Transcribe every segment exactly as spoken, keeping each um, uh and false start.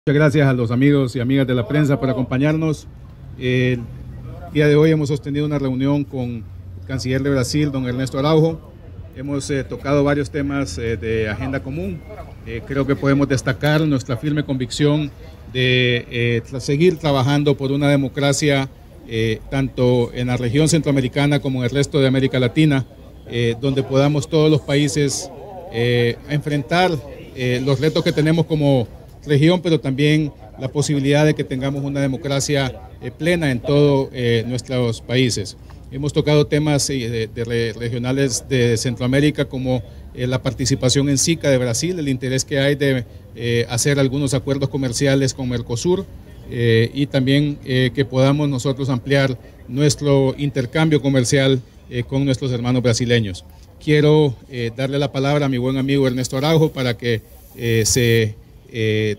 Muchas gracias a los amigos y amigas de la prensa por acompañarnos. El día de hoy hemos sostenido una reunión con el canciller de Brasil, don Ernesto Araujo. Hemos eh, tocado varios temas eh, de agenda común. Eh, creo que podemos destacar nuestra firme convicción de eh, seguir trabajando por una democracia eh, tanto en la región centroamericana como en el resto de América Latina, eh, donde podamos todos los países eh, enfrentar eh, los retos que tenemos como región, pero también la posibilidad de que tengamos una democracia eh, plena en todos eh, nuestros países. Hemos tocado temas eh, de, de regionales de Centroamérica como eh, la participación en SICA de Brasil, el interés que hay de eh, hacer algunos acuerdos comerciales con Mercosur eh, y también eh, que podamos nosotros ampliar nuestro intercambio comercial eh, con nuestros hermanos brasileños. Quiero eh, darle la palabra a mi buen amigo Ernesto Araujo para que eh, se Eh,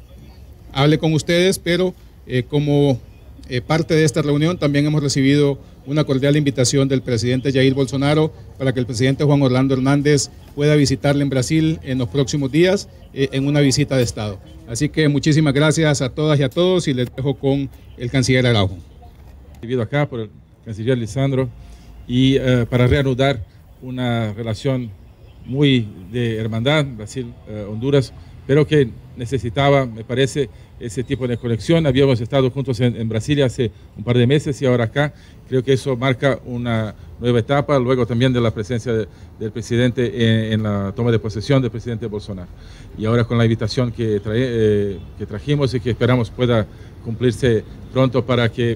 hable con ustedes, pero eh, como eh, parte de esta reunión también hemos recibido una cordial invitación del presidente Jair Bolsonaro para que el presidente Juan Orlando Hernández pueda visitarle en Brasil en los próximos días eh, en una visita de Estado. Así que muchísimas gracias a todas y a todos y les dejo con el canciller Araujo. Recibido acá por el canciller Lisandro y uh, para reanudar una relación muy de hermandad Brasil-Honduras, uh, pero que necesitaba, me parece, ese tipo de conexión. Habíamos estado juntos en, en Brasilia hace un par de meses y ahora acá. Creo que eso marca una nueva etapa, luego también de la presencia de, del presidente en, en la toma de posesión del presidente Bolsonaro. Y ahora con la invitación que, trae, eh, que trajimos y que esperamos pueda cumplirse pronto para que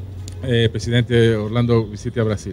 eh, el presidente Orlando visite a Brasil.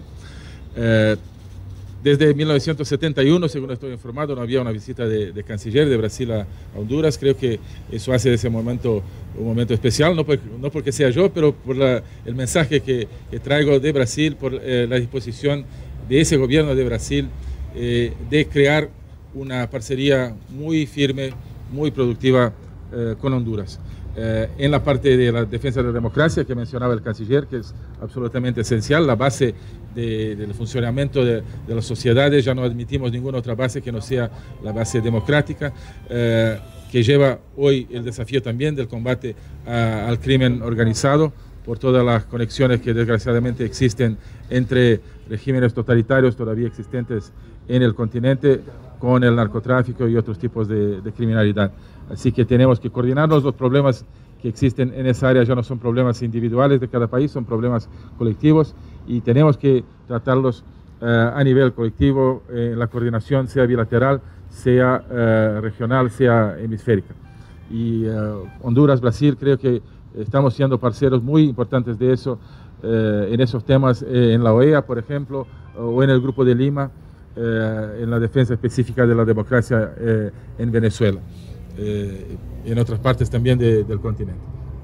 Eh, Desde mil novecientos setenta y uno, según estoy informado, no había una visita de, de canciller de Brasil a, a Honduras. Creo que eso hace de ese momento un momento especial, no, por, no porque sea yo, pero por la, el mensaje que, que traigo de Brasil, por eh, la disposición de ese gobierno de Brasil eh, de crear una parcería muy firme, muy productiva eh, con Honduras. Eh, en la parte de la defensa de la democracia que mencionaba el canciller, que es absolutamente esencial, la base de, del funcionamiento de, de las sociedades. Ya no admitimos ninguna otra base que no sea la base democrática, eh, que lleva hoy el desafío también del combate a, al crimen organizado, por todas las conexiones que desgraciadamente existen entre regímenes totalitarios todavía existentes en el continente con el narcotráfico y otros tipos de, de criminalidad. Así que tenemos que coordinarnos. Los problemas que existen en esa área ya no son problemas individuales de cada país, son problemas colectivos y tenemos que tratarlos uh, a nivel colectivo, eh, la coordinación sea bilateral, sea uh, regional, sea hemisférica. Y uh, Honduras, Brasil, creo que estamos siendo parceros muy importantes de eso, eh, en esos temas, eh, en la O E A, por ejemplo, o en el Grupo de Lima, eh, en la defensa específica de la democracia eh, en Venezuela, eh, y en otras partes también de, del continente.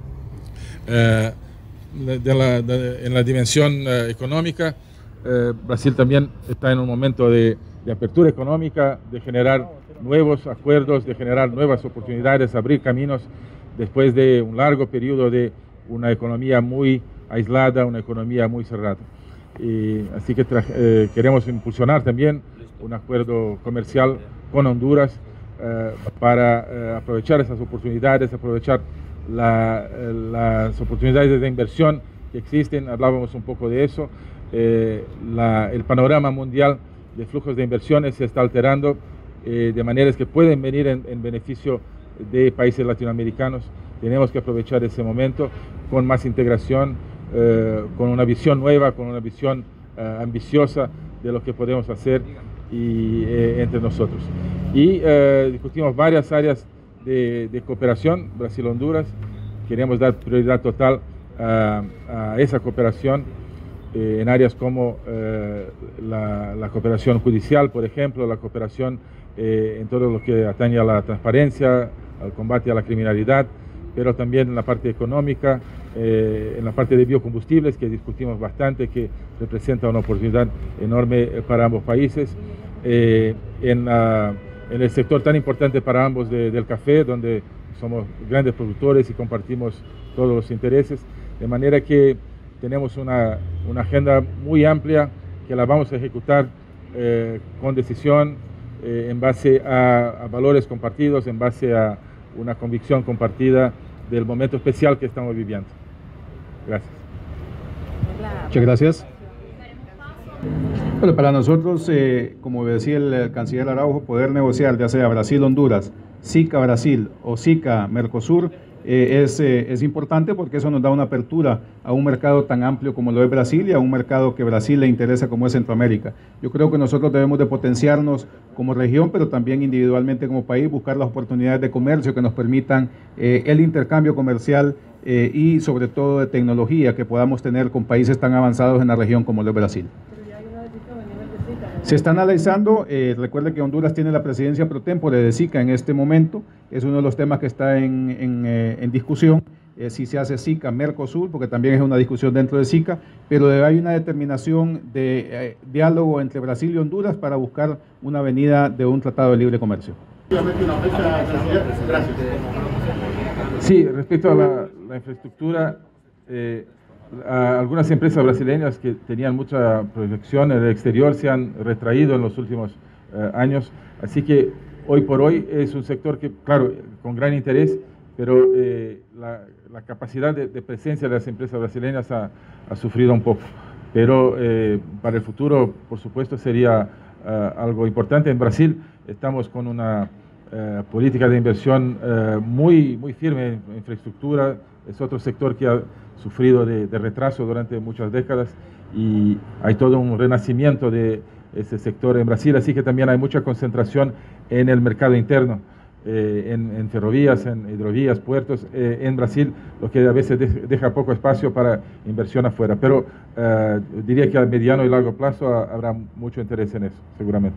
Eh, de la, de, en la dimensión eh, económica, eh, Brasil también está en un momento de, de apertura económica, de generar nuevos acuerdos, de generar nuevas oportunidades, abrir caminos, después de un largo periodo de una economía muy aislada, una economía muy cerrada. Y así que eh, queremos impulsionar también un acuerdo comercial con Honduras eh, para eh, aprovechar esas oportunidades, aprovechar la, eh, las oportunidades de inversión que existen. Hablábamos un poco de eso. Eh, la, el panorama mundial de flujos de inversiones se está alterando eh, de maneras que pueden venir en, en beneficio de países latinoamericanos. Tenemos que aprovechar ese momento con más integración, eh, con una visión nueva, con una visión eh, ambiciosa de lo que podemos hacer y, eh, entre nosotros. Y eh, discutimos varias áreas de, de cooperación, Brasil-Honduras. Queremos dar prioridad total a, a esa cooperación eh, en áreas como eh, la, la cooperación judicial, por ejemplo, la cooperación eh, en todo lo que atañe a la transparencia, al combate a la criminalidad, pero también en la parte económica, eh, en la parte de biocombustibles, que discutimos bastante, que representa una oportunidad enorme para ambos países, eh, en, la, en el sector tan importante para ambos de, del café, donde somos grandes productores y compartimos todos los intereses, de manera que tenemos una, una agenda muy amplia que la vamos a ejecutar eh, con decisión, eh, en base a, a valores compartidos, en base a una convicción compartida del momento especial que estamos viviendo. Gracias. Muchas gracias. Bueno, para nosotros, eh, como decía el, el canciller Araujo, poder negociar ya sea Brasil-Honduras, SICA-Brasil o SICA-Mercosur eh, es, eh, es importante porque eso nos da una apertura a un mercado tan amplio como lo es Brasil y a un mercado que Brasil le interesa como es Centroamérica. Yo creo que nosotros debemos de potenciarnos como región, pero también individualmente como país, buscar las oportunidades de comercio que nos permitan eh, el intercambio comercial eh, y sobre todo de tecnología que podamos tener con países tan avanzados en la región como lo es Brasil. Se está analizando, eh, recuerde que Honduras tiene la presidencia pro tempore de SICA en este momento, es uno de los temas que está en, en, eh, en discusión, eh, si se hace SICA-Mercosur, porque también es una discusión dentro de SICA, pero hay una determinación de eh, diálogo entre Brasil y Honduras para buscar una avenida de un tratado de libre comercio. Sí, respecto a la, la infraestructura, eh, a algunas empresas brasileñas que tenían mucha proyección en el exterior se han retraído en los últimos eh, años, así que hoy por hoy es un sector que, claro, con gran interés, pero eh, la, la capacidad de, de presencia de las empresas brasileñas ha, ha sufrido un poco, pero eh, para el futuro, por supuesto, sería uh, algo importante. En Brasil estamos con una uh, política de inversión uh, muy, muy firme en infraestructura, es otro sector que ha sufrido de, de retraso durante muchas décadas y hay todo un renacimiento de ese sector en Brasil, así que también hay mucha concentración en el mercado interno, eh, en, en ferrovías, en hidrovías, puertos, eh, en Brasil, lo que a veces de, deja poco espacio para inversión afuera, pero eh, diría que a mediano y largo plazo a, habrá mucho interés en eso, seguramente.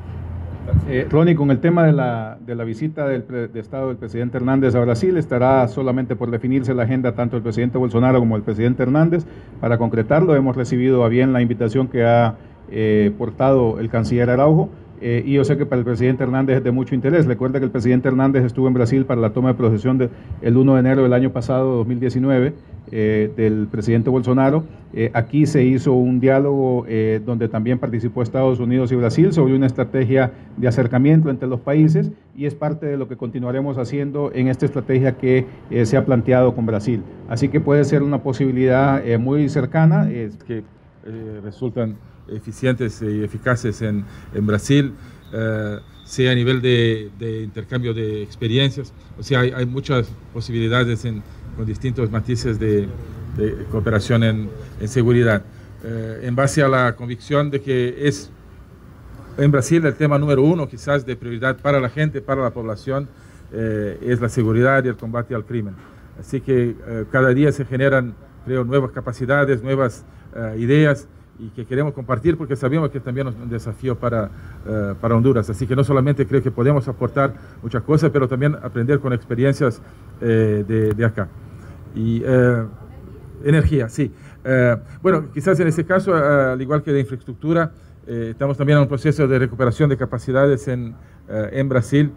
Eh, Ronnie, con el tema de la, de la visita del pre, de Estado del presidente Hernández a Brasil, estará solamente por definirse la agenda tanto el presidente Bolsonaro como el presidente Hernández. Para concretarlo, hemos recibido a bien la invitación que ha eh, portado el canciller Araujo, eh, y yo sé que para el presidente Hernández es de mucho interés. Recuerda que el presidente Hernández estuvo en Brasil para la toma de posesión de, el uno de enero del año pasado, dos mil diecinueve, eh, del presidente Bolsonaro. Eh, aquí se hizo un diálogo eh, donde también participó Estados Unidos y Brasil sobre una estrategia de acercamiento entre los países y es parte de lo que continuaremos haciendo en esta estrategia que eh, se ha planteado con Brasil. Así que puede ser una posibilidad eh, muy cercana. Eh, que eh, resultan eficientes y eficaces en, en Brasil, eh, sea a nivel de, de intercambio de experiencias, o sea, hay, hay muchas posibilidades en, con distintos matices de, de cooperación en, en seguridad. Eh, en base a la convicción de que es en Brasil el tema número uno, quizás de prioridad para la gente, para la población, eh, es la seguridad y el combate al crimen. Así que eh, cada día se generan, creo, nuevas capacidades, nuevas uh, ideas y que queremos compartir porque sabemos que también es un desafío para, uh, para Honduras. Así que no solamente creo que podemos aportar muchas cosas, pero también aprender con experiencias eh, de, de acá. Y uh, energía, sí. Uh, bueno, quizás en este caso, uh, al igual que de infraestructura, eh, estamos también en un proceso de recuperación de capacidades en, uh, en Brasil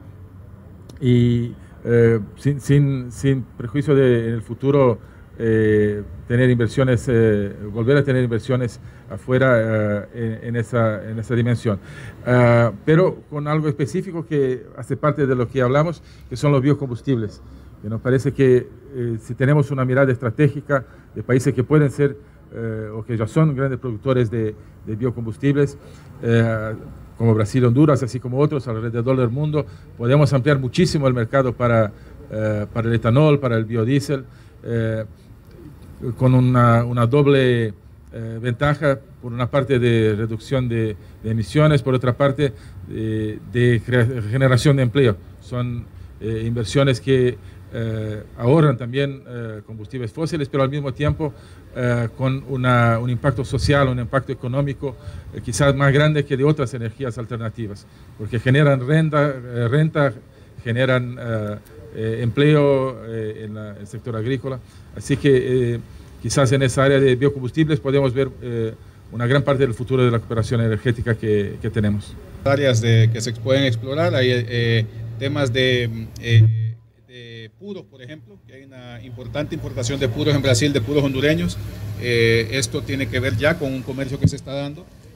y uh, sin, sin, sin prejuicio de en el futuro Eh, tener inversiones, eh, volver a tener inversiones afuera eh, en, en, esa, en esa dimensión. Uh, pero con algo específico que hace parte de lo que hablamos, que son los biocombustibles. Y nos parece que eh, si tenemos una mirada estratégica de países que pueden ser eh, o que ya son grandes productores de, de biocombustibles, eh, como Brasil, Honduras, así como otros alrededor del mundo, podemos ampliar muchísimo el mercado para, eh, para el etanol, para el biodiesel, eh, con una, una doble eh, ventaja, por una parte de reducción de, de emisiones, por otra parte de, de generación de empleo. Son eh, inversiones que eh, ahorran también eh, combustibles fósiles, pero al mismo tiempo eh, con una, un impacto social, un impacto económico eh, quizás más grande que de otras energías alternativas, porque generan renta, eh, renta generan eh, eh, empleo eh, en, la, en el sector agrícola. Así que eh, quizás en esa área de biocombustibles podemos ver eh, una gran parte del futuro de la cooperación energética que, que tenemos. Áreas de, que se pueden explorar, hay eh, temas de, eh, de puros, por ejemplo, que hay una importante importación de puros en Brasil, de puros hondureños. Eh, esto tiene que ver ya con un comercio que se está dando.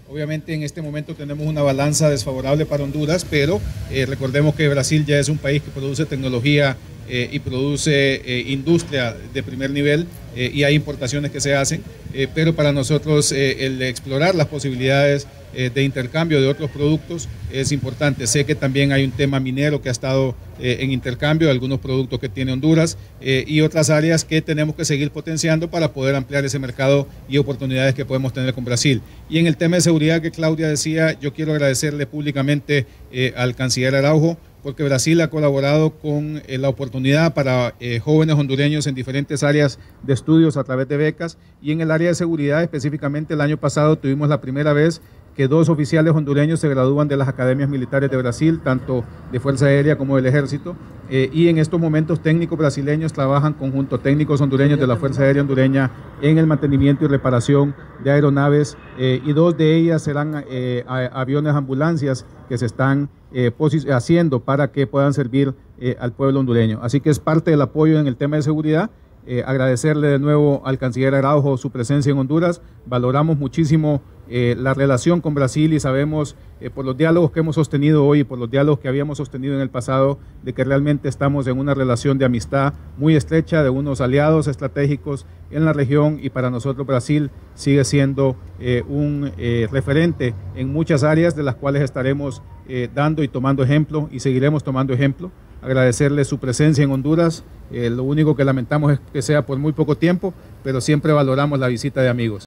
Obviamente en este momento tenemos una balanza desfavorable para Honduras, pero eh, recordemos que Brasil ya es un país que produce tecnología eh, y produce eh, industria de primer nivel eh, y hay importaciones que se hacen, eh, pero para nosotros eh, el explorar las posibilidades eh, de intercambio de otros productos es importante. Sé que también hay un tema minero que ha estado eh, en intercambio de algunos productos que tiene Honduras eh, y otras áreas que tenemos que seguir potenciando para poder ampliar ese mercado y oportunidades que podemos tener con Brasil. Y en el tema de seguridad que Claudia decía, yo quiero agradecerle públicamente eh, al canciller Araujo, porque Brasil ha colaborado con eh, la oportunidad para eh, jóvenes hondureños en diferentes áreas de estudios a través de becas, y en el área de seguridad específicamente el año pasado tuvimos la primera vez que dos oficiales hondureños se gradúan de las academias militares de Brasil, tanto de Fuerza Aérea como del Ejército, eh, y en estos momentos técnicos brasileños trabajan conjunto técnicos hondureños de la Fuerza Aérea hondureña en el mantenimiento y reparación de aeronaves, eh, y dos de ellas serán eh, a, aviones ambulancias que se están eh, haciendo para que puedan servir eh, al pueblo hondureño. Así que es parte del apoyo en el tema de seguridad. Eh, agradecerle de nuevo al canciller Araujo su presencia en Honduras. Valoramos muchísimo eh, la relación con Brasil y sabemos eh, por los diálogos que hemos sostenido hoy y por los diálogos que habíamos sostenido en el pasado de que realmente estamos en una relación de amistad muy estrecha, de unos aliados estratégicos en la región, y para nosotros Brasil sigue siendo eh, un eh, referente en muchas áreas de las cuales estaremos eh, dando y tomando ejemplo y seguiremos tomando ejemplo. Agradecerle su presencia en Honduras, eh, lo único que lamentamos es que sea por muy poco tiempo, pero siempre valoramos la visita de amigos.